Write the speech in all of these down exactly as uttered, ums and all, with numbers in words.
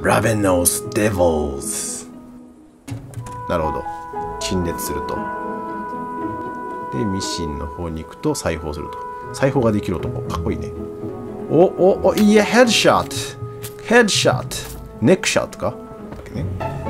Ravenous Devils。なるほど。陳列すると。で、ミシンの方に行くと裁縫すると。裁縫ができる男。かっこいいね。お、お、お、いや、ヘッドショット。ヘッドショット。ネックショットか。ね、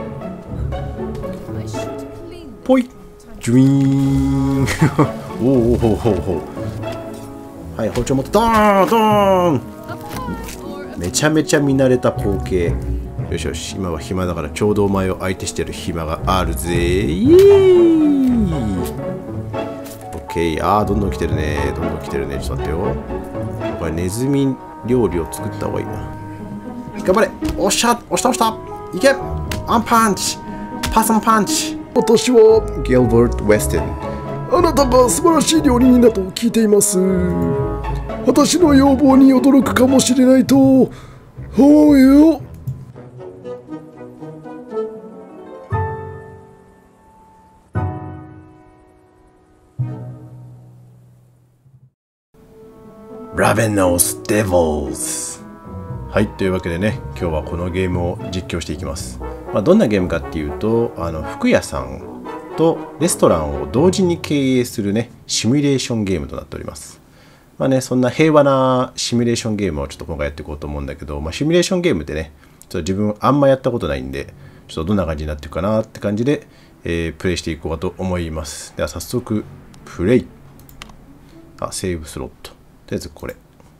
ぽい。ジュイーン。おおおおおお。はい、包丁持ってドーンドーン。めちゃめちゃ見慣れた光景。よしよし、今は暇だからちょうどお前を相手してる暇があるぜ。イエーイ。オッケー。あー、どんどん来てるね。どんどん来てるね。ちょっと待ってよ。これネズミ料理を作った方がいいな。頑張れ。おっしゃ、押した押した。いけ。アンパンチ。パスンパンチ。私はギルバート・ウェストン。あなたが素晴らしい料理人だと聞いています。私の要望に驚くかもしれないと思うよ。Ravenous Devils。はい、というわけでね、今日はこのゲームを実況していきます。まあ、どんなゲームかっていうと、あの服屋さんとレストランを同時に経営するね、シミュレーションゲームとなっております。まあね、そんな平和なシミュレーションゲームをちょっと今回やっていこうと思うんだけど、まあ、シミュレーションゲームってね、ちょっと自分あんまやったことないんで、ちょっとどんな感じになっていくかなって感じで、えー、プレイしていこうかと思います。では早速、プレイ。あ、セーブスロット。とりあえずこれ。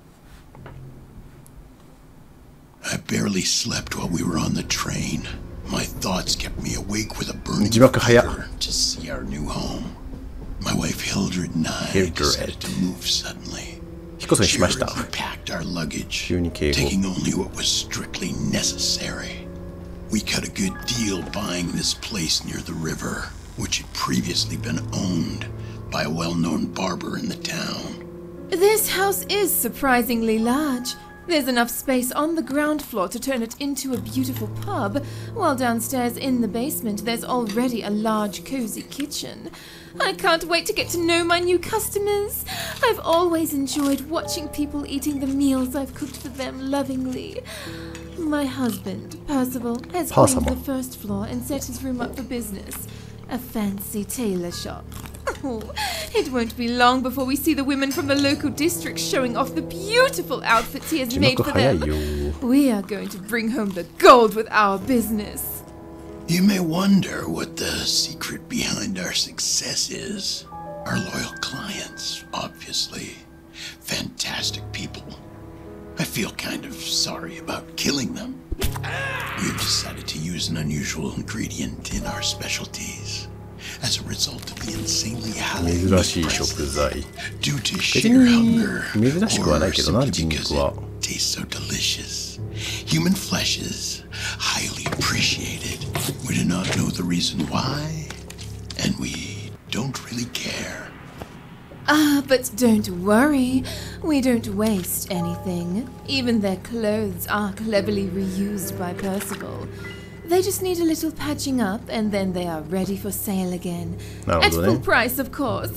I barely slept while we were on the train. My thoughts kept me awake with a burning fear to see our new home. My wife Hildred and I decided to move suddenly. She hurriedly packed our luggage, taking only what was strictly necessary. We cut a good deal buying this place near the river, which had previously been owned by a well-known barber in the town. This house is surprisingly large. There's enough space on the ground floor to turn it into a beautiful pub, while downstairs in the basement there's already a large, cozy kitchen. I can't wait to get to know my new customers. I've always enjoyed watching people eating the meals I've cooked for them lovingly. My husband, Percival, has claimed the first floor and set his room up for business. A fancy tailor shop. Oh, it won't be long before we see the women from the local district showing off the beautiful outfits he has made for them. We are going to bring home the gold with our business. You may wonder what the secret behind our success is. Our loyal clients, obviously. Fantastic people. I feel kind of sorry about killing them. We've decided to use an unusual ingredient in our specialties. As a result of the insanely hallowed meat due to sheer hunger or simply because it tastes so delicious. Human flesh is highly appreciated. We do not know the reason why, and we don't really care. Ah, but don't worry. We don't waste anything. Even their clothes are cleverly reused by Percival. They just need a little patching up, and then they are ready for sale again. At full price, of course.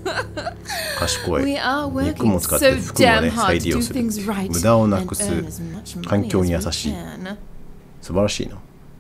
We are working so damn hard to do things right and earn as much money as we can. 素晴らしいな。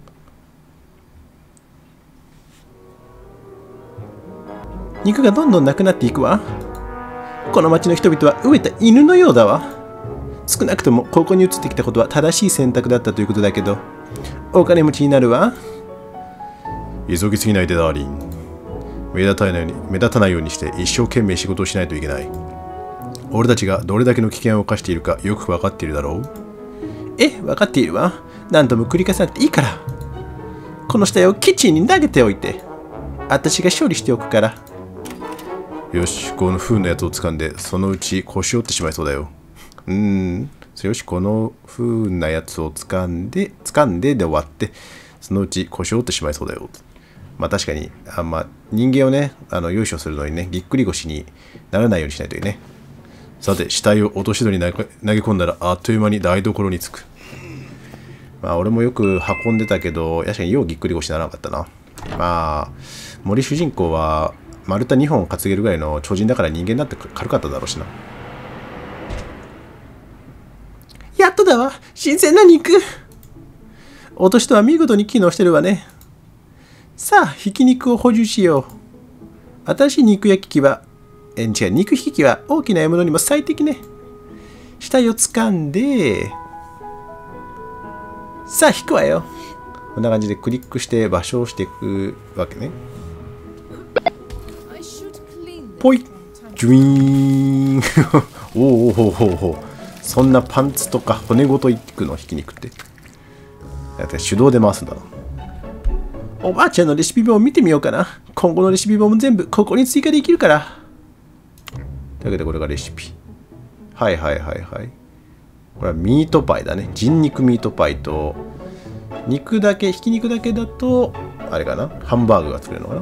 肉がどんどんなくなっていくわ。この町の人々は飢えた犬のようだわ。少なくともここに移ってきたことは正しい選択だったということだけど、お金持ちになるわ。急ぎすぎないでダーリン。目立たないように、目立たないようにして一生懸命仕事をしないといけない。俺たちがどれだけの危険を冒しているかよく分かっているだろう。え、分かっているわ。何度も繰り返さなくていいから。この死体をキッチンに投げておいて。私が処理しておくから。よし、この不運なやつを掴んで、そのうち腰折ってしまいそうだよ。うーん。よし、この不運なやつを掴んで、掴んでで終わって、そのうち腰を折ってしまいそうだよ。まあ確かに、あまあ、人間をね、あの、よいしょするのにね、ぎっくり腰にならないようにしないといいね。さて、死体を落とし戸に投げ込んだら、あっという間に台所に着く。まあ、俺もよく運んでたけど、確かにようぎっくり腰にならなかったな。まあ、森主人公は、丸太にほん担げるぐらいの超人だから人間だって軽かっただろうしな。やっとだわ、新鮮な肉。 落としとは見事に機能してるわね。さあ、ひき肉を補充しよう。新しい肉焼き器は、え、違う、肉引き器は大きな獲物にも最適ね。死体を掴んで、さあ、引くわよ。こんな感じでクリックして場所をしていくわけね。ぽい、ジュイーン。おおおおお、そんなパンツとか骨ごといくの、ひき肉って。だって手動で回すんだな。おばあちゃんのレシピ本を見てみようかな。今後のレシピ本も全部ここに追加できるから。というわけでこれがレシピ。はいはいはいはい。これはミートパイだね。人肉ミートパイと、肉だけ、ひき肉だけだと、あれかな、ハンバーグが作れるのかな。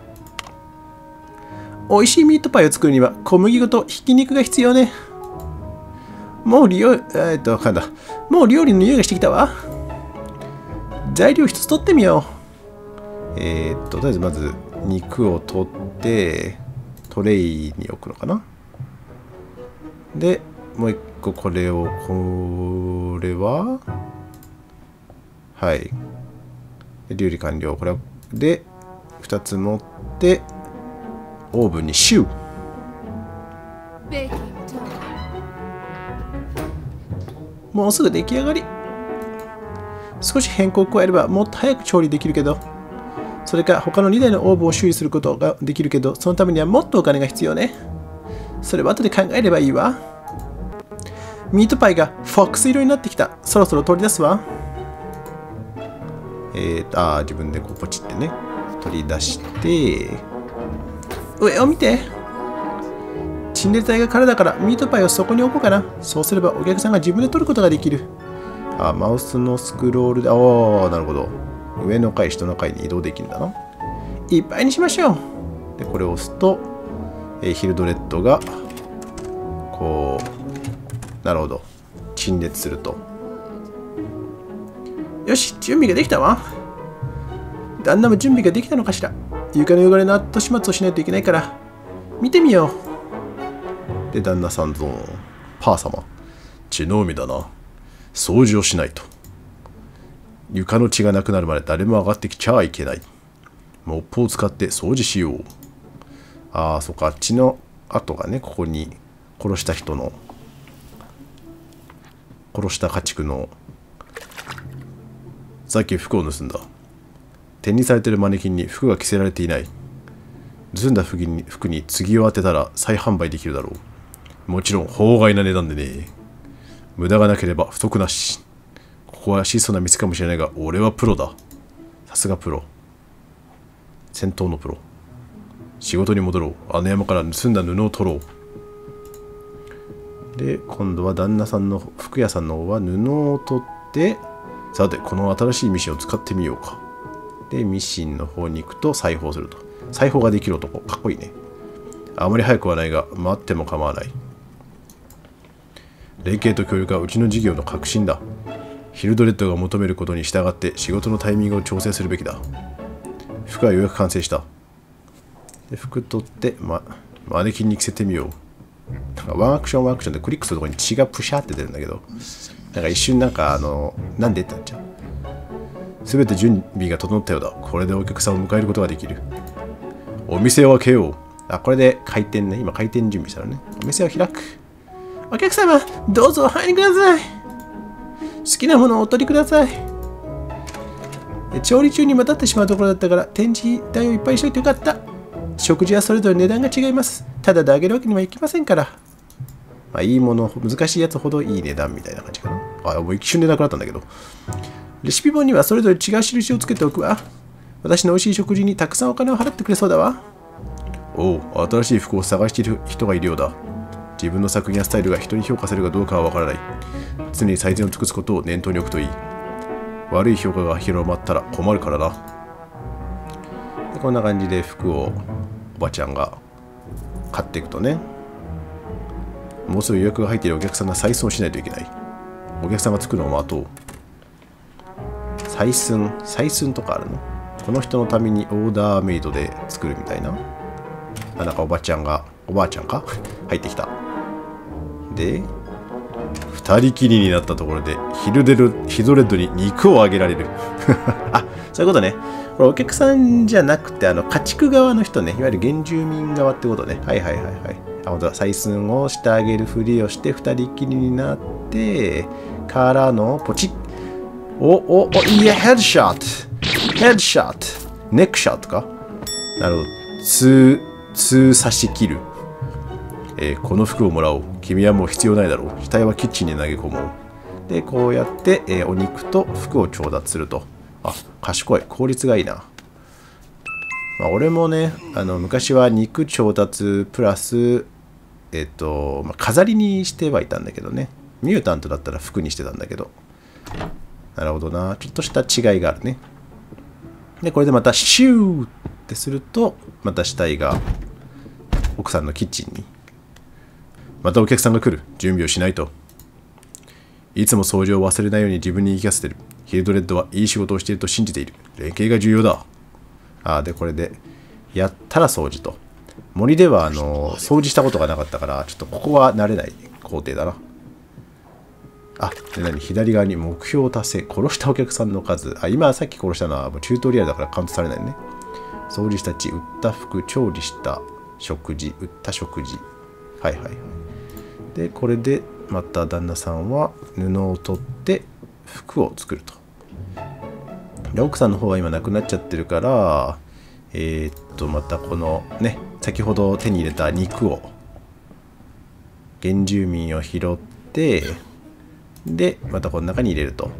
美味しいミートパイを作るには小麦粉とひき肉が必要ね。もう料理、えっと、なんだ。もう料理の匂いがしてきたわ。材料一つ取ってみよう。えー、っと、とりあえずまず肉を取って、トレイに置くのかな。で、もう一個これを、これははい。料理完了。これで、二つ持って、オーブンにシュー。もうすぐ出来上がり。少し変更を加えればもっと早く調理できるけど、それか他のにだいのオーブンを修理することができるけど、そのためにはもっとお金が必要ね。それは後で考えればいいわ。ミートパイがフォックス色になってきた。そろそろ取り出すわ。えーと、あー、自分でこうポチってね、取り出して、上を見て。陳列台が空だからミートパイをそこに置こうかな。そうすればお客さんが自分で取ることができる。あ、マウスのスクロールで、ああ、なるほど。上の階、下の階に移動できるんだな。いっぱいにしましょう。で、これを押すと、えー、ヒルドレッドが、こう、なるほど。陳列すると。よし、準備ができたわ。旦那も準備ができたのかしら。床の汚れの後始末をしないといけないから、見てみよう。で、旦那さんゾーン、パー様。血の海だな。掃除をしないと。床の血がなくなるまで誰も上がってきちゃいけない。モップを使って掃除しよう。ああ、そっか、血の跡がね、ここに殺した人の、殺した家畜の、さっき服を盗んだ。展示されているマネキンに服が着せられていない。盗んだ服に服に継を当てたら再販売できるだろう。もちろん法外な値段でね。無駄がなければ不足なし。ここは質素な店かもしれないが、俺はプロだ。さすがプロ。戦闘のプロ。仕事に戻ろう。あの山から盗んだ布を取ろう。で、今度は旦那さんの服屋さんの方は布を取って、さて、この新しいミシンを使ってみようか。で、ミシンの方に行くと裁縫すると。裁縫ができる男。かっこいいね。あまり早くはないが、待っても構わない。連携と協力はうちの事業の核心だ。ヒルドレッドが求めることに従って仕事のタイミングを調整するべきだ。服はようやく完成した。で、服取って、ま、マネキンに着せてみよう。なんかワンアクションワンアクションでクリックするところに血がプシャって出るんだけど、なんか一瞬なんかあの、なんでってなっちゃう。すべて準備が整ったようだ。これでお客さんを迎えることができる。お店を開けよう。あ、これで開店ね。今開店準備したらね。お店を開く。お客様、どうぞお入りください。好きなものをお取りください。調理中にまたってしまうところだったから、展示台をいっぱいにしといてよかった。食事はそれぞれ値段が違います。ただであげるわけにはいきませんから。まあ、いいもの、難しいやつほどいい値段みたいな感じかな。あ、もう一瞬でなくなったんだけど。レシピ本にはそれぞれ違う印をつけておくわ。私の美味しい食事にたくさんお金を払ってくれそうだわ。おう、新しい服を探している人がいるようだ。自分の作品やスタイルが人に評価されるかどうかはわからない。常に最善を尽くすことを念頭に置くといい。悪い評価が広まったら困るからな。で、こんな感じで服をおばちゃんが買っていくとね、もうすぐ予約が入っているお客さんが採寸しないといけない。お客さんが作るのを待とう。採寸、採寸とかあるの？この人のためにオーダーメイドで作るみたいな。あ、なんかおばちゃんが、おばあちゃんか入ってきた。で、 二人きりになったところでヒルデルヒドレッドに肉をあげられる。あ、そういうことね。これお客さんじゃなくて、あの家畜側の人ね、いわゆる原住民側ってことね。はいはいはいはい。あ、ほんとだ。採寸をしてあげるふりをして二人きりになって、からのポチッ。お、お、お、いや、ヘッドショット。ヘッドショット。ネックショットか。なるほど。通、通差し切る。えー、この服をもらおう。君はもう必要ないだろう。額はキッチンに投げ込もう。で、こうやって、えー、お肉と服を調達すると。あ、賢い。効率がいいな。まあ、俺もね、あの、昔は肉調達プラス、えっと、まあ、飾りにしてはいたんだけどね。ミュータントだったら服にしてたんだけど。なるほどな。ちょっとした違いがあるね。で、これでまたシューってすると、また死体が奥さんのキッチンに。またお客さんが来る。準備をしないと。いつも掃除を忘れないように自分に言い聞かせてる。ヒルドレッドはいい仕事をしていると信じている。連携が重要だ。ああ、で、これで、やったら掃除と。森では、あの、掃除したことがなかったから、ちょっとここは慣れない工程だな。あ、で何左側に目標を達成。殺したお客さんの数。あ、今さっき殺したのはもうチュートリアルだからカウントされないね。掃除した血、売った服、調理した食事、売った食事。はいはいはい。で、これでまた旦那さんは布を取って服を作ると。で、奥さんの方は今なくなっちゃってるから、えー、っと、またこのね、先ほど手に入れた肉を、原住民を拾って、で、またこの中に入れると。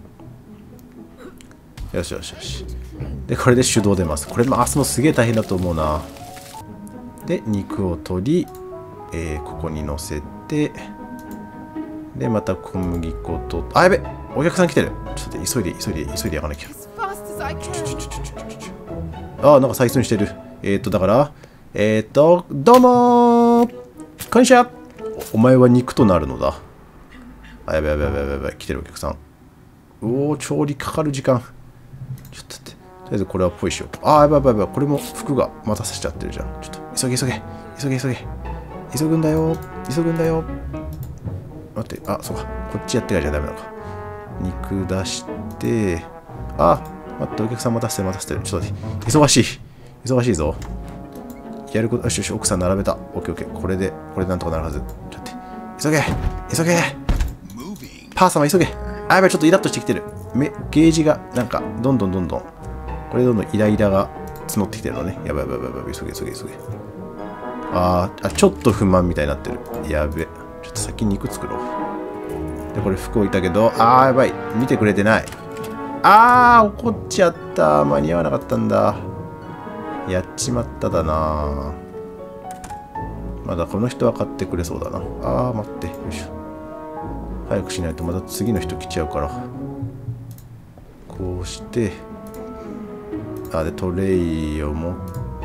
よしよしよし。で、これで手動出ます。これ回すのすげえ大変だと思うな。で、肉を取り、えー、ここに乗せて、で、また小麦粉と、あ、やべ、お客さん来てる。ちょっと急いで、急いで、急いでやらなきゃ。あ、なんか採寸してる。えっと、だから、えっと、どうもー、こんにちは。お前は肉となるのだ。あ、やべやべやべやべやべ、来てるお客さん。おお、調理かかる時間。ちょっと待って。とりあえずこれはポイしよう。あ、やばいやばいやばい。これも服が待たせちゃってるじゃん。ちょっと、急げ急げ。急げ急げ。急ぐんだよ。急ぐんだよ。待って、あ、そうか。こっちやってからじゃダメなのか。肉出して、あ、待って、お客さん待たせて待たせてる。ちょっと待って。忙しい。忙しいぞ。やること、よしよし、奥さん並べた。オッケーオッケー。これで、これでなんとかなるはず。ちょっと待って。急げ急げパー様急げ。あ、やばい、ちょっとイラッとしてきてる。めゲージが、なんか、どんどんどんどん、これどんどんイライラが募ってきてるのね。やばいやばいやばいやばい、急げ急げ急げ。あー、あ、ちょっと不満みたいになってる。やべ。ちょっと先に肉作ろう。で、これ服置いたけど、あー、やばい。見てくれてない。あー、怒っちゃった。間に合わなかったんだ。やっちまっただな。まだこの人は買ってくれそうだな。あー、待って。よいしょ。早くしないとまた次の人来ちゃうから。こうして、あ、で、トレイを持って、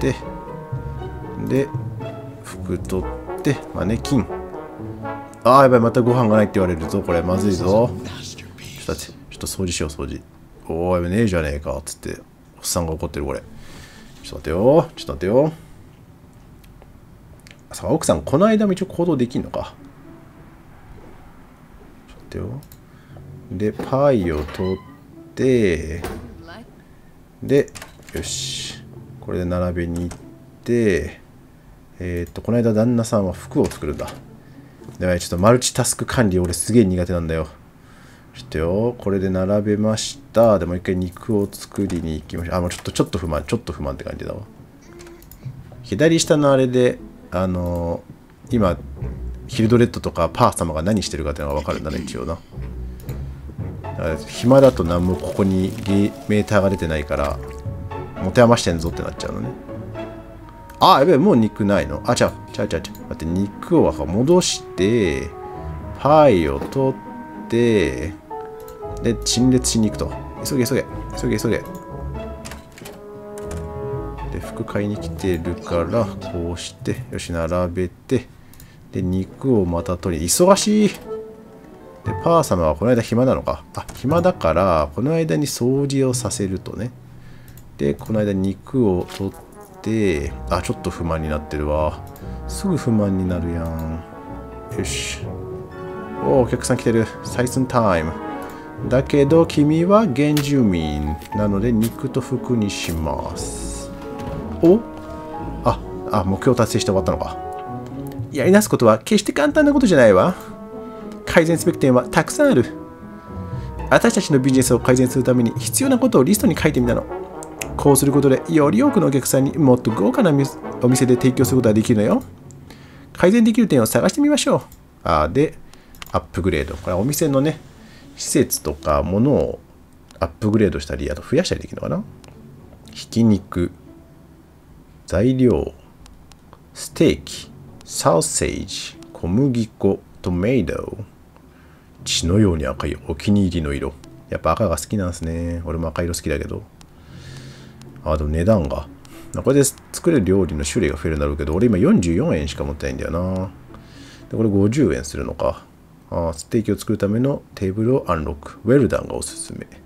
で、服取って、マネキン。あー、やばい、またご飯がないって言われるぞ。これ、まずいぞ。ちょっと待って、ちょっと掃除しよう、掃除。おー、やべねえじゃねえか。つって、おっさんが怒ってる、これ。ちょっと待ってよ。ちょっと待ってよ。さあ、奥さん、この間も一応行動できんのか。ちょっと待ってよ。で、パイを取って、で、よし。これで並べに行って、えー、っと、この間旦那さんは服を作るんだ。では、ちょっとマルチタスク管理、俺すげえ苦手なんだよ。ちょっとよ、これで並べました。でもう一回肉を作りに行きましょう。あ、もうちょっと、ちょっと不満、ちょっと不満って感じだわ。左下のあれで、あのー、今、ヒルドレッドとかパー様が何してるかっていうのが分かるんだね、一応な。だから暇だと何もここにメーターが出てないから、持て余してんぞってなっちゃうのね。あ、やべえ、もう肉ないの。あ、ちゃう、ちゃうちゃうちゃう。待って、肉を戻して、パイを取って、で、陳列しに行くと。急げ急げ、急げ急げ。で、服買いに来てるから、こうして、よし、並べて、で、肉をまた取り、忙しい。で、パー様はこの間暇なのか。あ、暇だから、この間に掃除をさせるとね。で、この間肉を取って、あ、ちょっと不満になってるわ。すぐ不満になるやん。よし。 お、お客さん来てる。採寸タイム。だけど君は原住民なので肉と服にします。おあ、あ、目標達成して終わったのか。やりなすことは決して簡単なことじゃないわ。改善すべき点はたくさんある。私たちのビジネスを改善するために必要なことをリストに書いてみたの。こうすることでより多くのお客さんにもっと豪華なお店で提供することができるのよ。改善できる点を探してみましょう。あで、アップグレード。これはお店のね、施設とか物をアップグレードしたり、あと増やしたりできるのかな。ひき肉、材料、ステーキ、サウセージ、小麦粉、トメイト。血のように赤いお気に入りの色。やっぱ赤が好きなんですね。俺も赤色好きだけど。あ、でも値段が。これで作れる料理の種類が増えるんだろうけど、俺今よんじゅうよんえんしか持ってないんだよな。でこれごじゅうえんするのか。あ、ステーキを作るためのテーブルをアンロック。ウェルダンがおすすめ。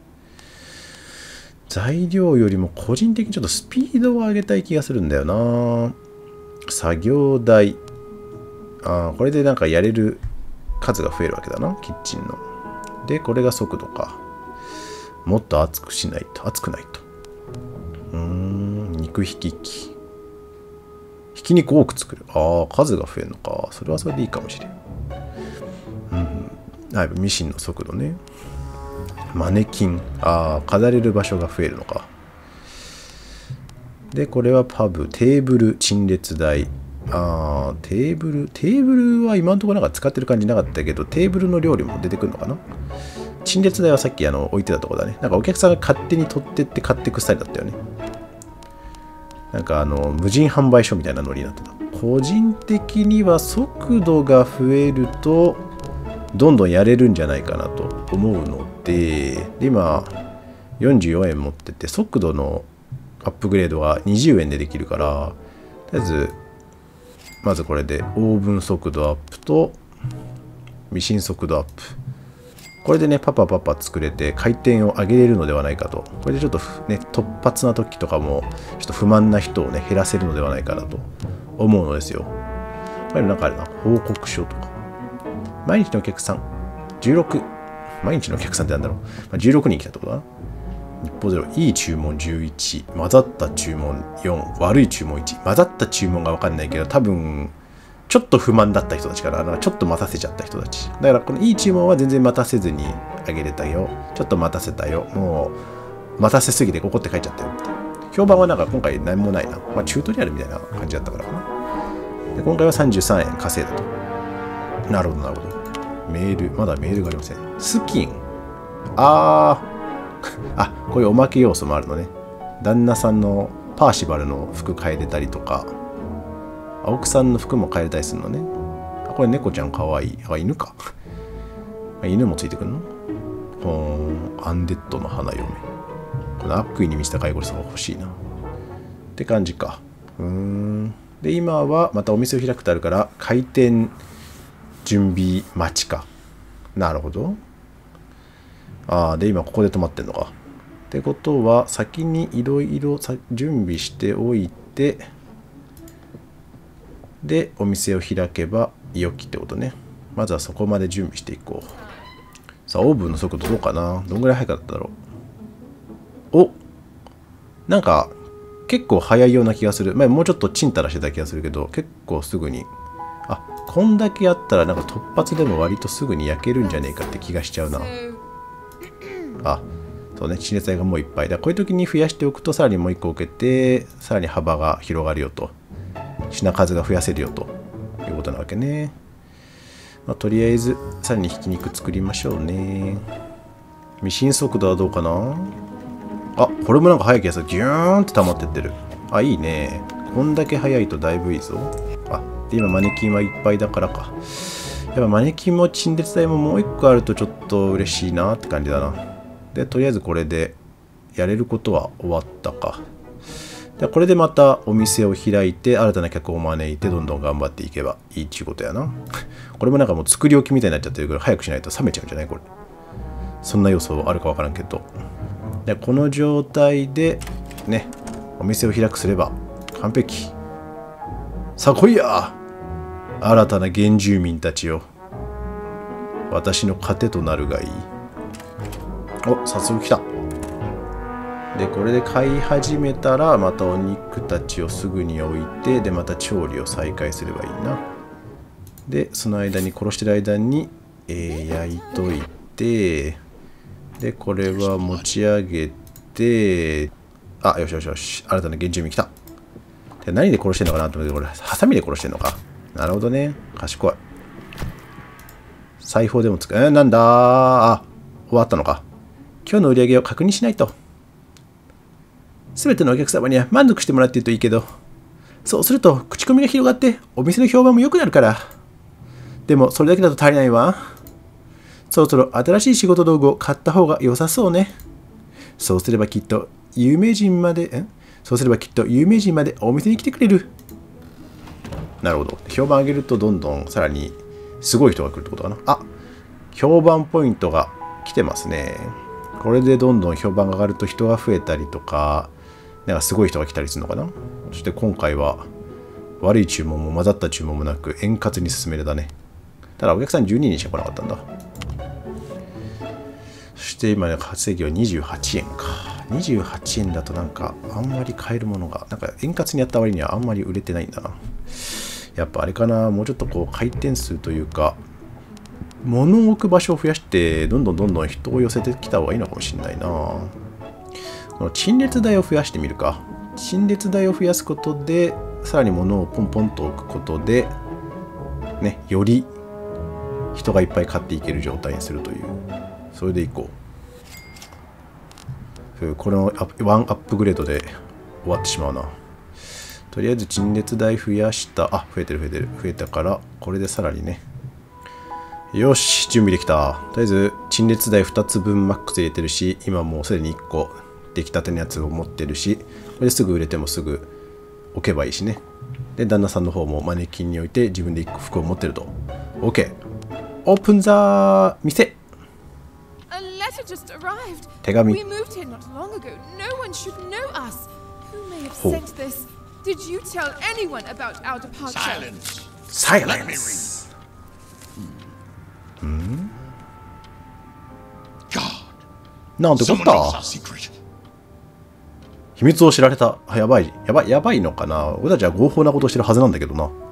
材料よりも個人的にちょっとスピードを上げたい気がするんだよな。作業台。あ、これでなんかやれる数が増えるわけだな。キッチンの。で、これが速度か。もっと熱くしないと。熱くないと。うーん、肉ひき器。ひき肉多く作る。ああ、数が増えるのか。それはそれでいいかもしれん。うん。あ、ミシンの速度ね。マネキン。ああ、飾れる場所が増えるのか。で、これはパブ。テーブル、陳列台。ああ、テーブル。テーブルは今のところなんか使ってる感じなかったけど、テーブルの料理も出てくるのかな。陳列台はさっきあの置いてたところだね。なんかお客さんが勝手に取ってって買っていくスタイルだったよね。なんかあの無人販売所みたいなノリになってた。個人的には速度が増えるとどんどんやれるんじゃないかなと思うので、で今よんじゅうよんえん持ってて速度のアップグレードがにじゅうえんでできるから、とりあえずまずこれでオーブン速度アップとミシン速度アップ。これでね、パパパパ作れて回転を上げれるのではないかと。これでちょっとね、突発な時とかも、ちょっと不満な人をね、減らせるのではないかなと思うのですよ。これなんかあるな、報告書とか。毎日のお客さん、じゅうろく。毎日のお客さんってなんだろう。まあ、じゅうろくにん来たってことだな。日報ゼロ、いい注文じゅういち、混ざった注文よん、悪い注文いち。混ざった注文がわかんないけど、多分、ちょっと不満だった人たちから、ちょっと待たせちゃった人たち。だから、このいい注文は全然待たせずにあげれたよ。ちょっと待たせたよ。もう、待たせすぎて怒って帰っちゃったよ。評判はなんか今回何もないな。まあ、チュートリアルみたいな感じだったからかな。で、今回はさんじゅうさんえん稼いだと。なるほど、なるほど。メール、まだメールがありません。スキン。あー。あ、こういうおまけ要素もあるのね。旦那さんのパーシバルの服変えれたりとか、青木さんの服も変えれたりするのね。あ、これ猫ちゃんかわいい。あ、犬か。犬もついてくるの？ほーん、アンデッドの花嫁。この悪意に満ちた介護士さんが欲しいな。って感じか。うーん。で、今はまたお店を開くとあるから、開店準備待ちか。なるほど。ああ、で、今ここで止まってんのか。ってことは、先にいろいろ準備しておいて、で、お店を開けば良きってことね。まずはそこまで準備していこう。さあ、オーブンの速度どうかな？どんぐらい速かっただろう？お！なんか、結構早いような気がする。前もうちょっとチンタラしてた気がするけど、結構すぐに。あ、こんだけやったらなんか突発でも割とすぐに焼けるんじゃねえかって気がしちゃうな。あ、そうね、陳列台がもういっぱいだ。こういう時に増やしておくとさらにもう一個置けて、さらに幅が広がるよと。品数が増やせるよということなわけね。まあ、とりあえずさらにひき肉作りましょうね。ミシン速度はどうかな。あ、これもなんか速い気がする。ギューンって溜まってってる。あ、いいね。こんだけ速いとだいぶいいぞ。あ、で今マネキンはいっぱいだからか。やっぱマネキンも陳列台ももう一個あるとちょっと嬉しいなって感じだな。で、とりあえずこれでやれることは終わったか。でこれでまたお店を開いて新たな客を招いてどんどん頑張っていけばいいっていうことやな。これもなんかもう作り置きみたいになっちゃってるから早くしないと冷めちゃうんじゃないこれ。そんな要素あるかわからんけど。でこの状態でね、お店を開くすれば完璧。さあ来いや、新たな原住民たちよ。 私の糧となるがいい。お、早速来た。で、これで買い始めたら、またお肉たちをすぐに置いて、で、また調理を再開すればいいな。で、その間に、殺してる間に、えー、焼いといて、で、これは持ち上げて、あ、よしよしよし、新たな原住民来た。で、何で殺してんのかなと思って、これ、ハサミで殺してんのか。なるほどね。賢い。裁縫でも使う。えー、なんだー。あ、終わったのか。今日の売り上げを確認しないと。すべてのお客様には満足してもらっているといいけど、そうすると口コミが広がってお店の評判も良くなるから。でもそれだけだと足りないわ。そろそろ新しい仕事道具を買った方が良さそうね。そうすればきっと有名人まで、んそうすればきっと有名人までお店に来てくれる。なるほど。評判上げるとどんどんさらにすごい人が来るってことかな。あ、評判ポイントが来てますね。これでどんどん評判が上がると人が増えたりとか、なんかすごい人が来たりするのかな。そして今回は悪い注文も混ざった注文もなく円滑に進めれたね。ただお客さんじゅうににんしか来なかったんだ。そして今ね、稼ぎはにじゅうはちえんか。にじゅうはちえんだとなんかあんまり買えるものが、なんか円滑にやった割にはあんまり売れてないんだな。やっぱあれかな、もうちょっとこう回転数というか、物を置く場所を増やして、どんどんどんどん人を寄せてきた方がいいのかもしれないな。この陳列台を増やしてみるか。陳列台を増やすことで、さらに物をポンポンと置くことで、ね、より人がいっぱい買っていける状態にするという。それでいこう。これのワンアップグレードで終わってしまうな。とりあえず陳列台増やした。あ、増えてる増えてる。増えたから、これでさらにね。よし、準備できた。とりあえず、陳列台ふたつぶんマックス入れてるし、今もうすでにいっこ出来たてのやつを持ってるし、これですぐ売れてもすぐ置けばいいしね。で、旦那さんの方もマネキンに置いて自分でいっこ服を持ってると。OK。オープンザー店。手紙。 Did you tell anyone about our departure? Silence. Silence. Hmm? God. なんてこっ Someone た knows our secret. 秘密を知られた。やばい。やばい。やばいのかな。俺たちは合法なことをしてるはずなんだけどな。